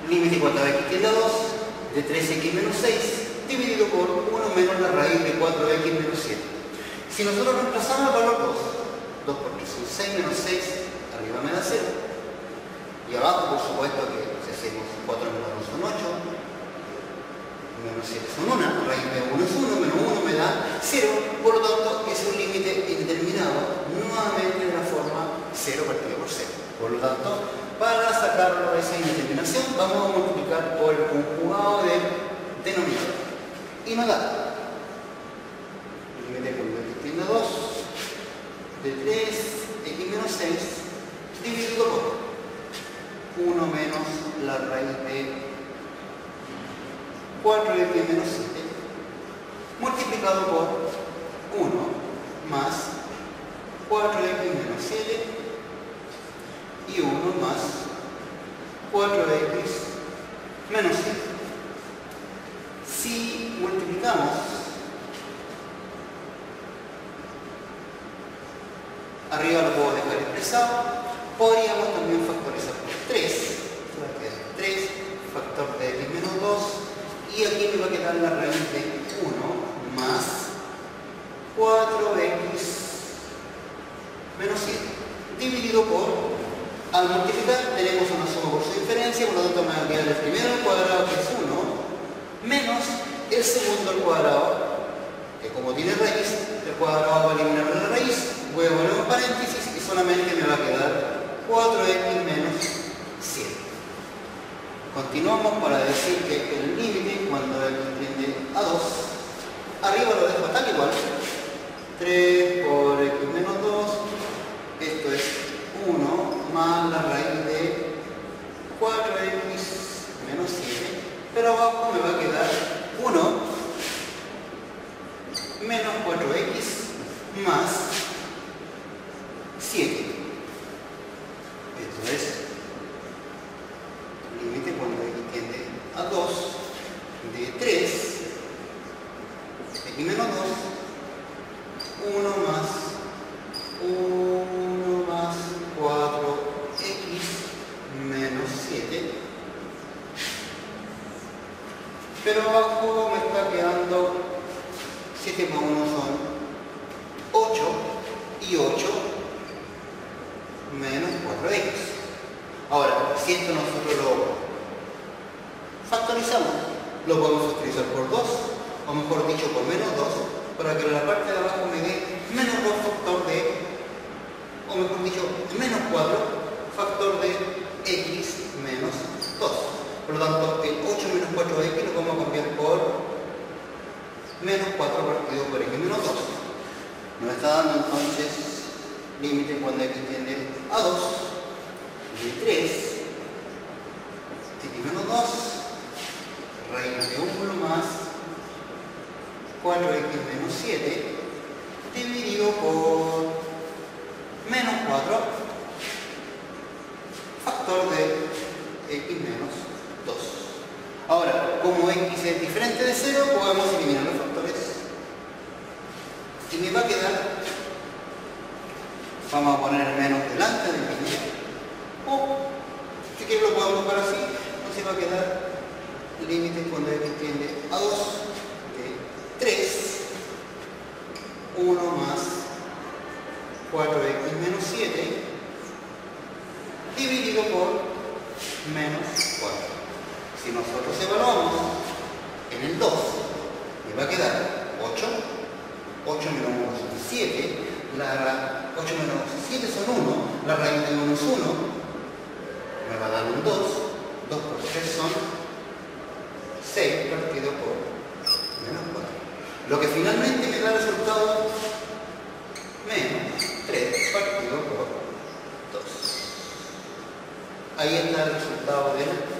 límite cuando x tiende a 2 de 3x menos 6 dividido por 1 menos la raíz de 4x menos 7. Si nosotros reemplazamos el valor 2, 2 por 3 son 6 menos 6, arriba me da 0. Y abajo, por supuesto, que si hacemos 4 menos 2 son 8, menos 7 son 1, raíz de 1 es 1, menos 1 me da 0, por lo tanto es un límite indeterminado, nuevamente de la forma 0 partido por 0. Por lo tanto, para sacarlo de esa indeterminación, vamos a multiplicar por el conjugado del denominador. Y nos da límite cuando x tiende a 2 de 3x menos 6 dividido por 1 menos la raíz de 4x menos 7 multiplicado por 1 más 4x menos 7 y 1 más 4x menos 7. Si multiplicamos arriba lo puedo dejar expresado, podríamos también factorizar por 3, va a quedar 3 factor de x menos 2 y aquí me va a quedar la raíz de 1 más 4x menos 7 dividido por, al multiplicar tenemos una suma por su diferencia, por lo tanto me va a quedar el primero al cuadrado que es 1 menos el segundo al cuadrado que como tiene raíz, el cuadrado va a eliminar la raíz, voy a poner un paréntesis y solamente me va a quedar 4x menos 7. Continuamos para decir que el límite cuando x tiende a 2, arriba lo dejo tal igual, 3 por x menos 2, esto es 1 más la raíz de 4x menos 7, pero abajo me va a quedar 1 menos 4x más 7. Esto es límite cuando x tiende a 2 de 3 x menos 2 1 más 4x menos 7, pero abajo me está quedando 7 más 1 son 8 y 8 menos 4x. Ahora, si esto nosotros lo factorizamos, lo podemos factorizar por 2, o mejor dicho por menos 2, para que la parte de abajo me dé menos 2 factor de, o mejor dicho, menos 4 factor de x menos 2. Por lo tanto, el 8 menos 4x lo vamos a cambiar por menos 4 partido por x menos 2. Nos está dando entonces límite cuando x tiende a 2 de 3 x menos 2 raíz de 1 más 4x menos 7 dividido por menos 4 factor de x menos 2. Ahora, como x es diferente de 0, podemos eliminar los factores y me va a quedar, vamos a poner el menos delante del límite, o si quiero lo podemos buscar así, entonces va a quedar límite cuando x tiende a 2 de 3 1 más 4x menos 7 dividido por menos 4. Si nosotros evaluamos en el 2, me va a quedar 8, 8 menos 1 son 7, 8 menos 7 son 1, la raíz de 1 es 1, me va a dar un 2, 2 por 3 son 6 partido por menos 4. Lo que finalmente me da el resultado menos 3 partido por 2. Ahí está el resultado del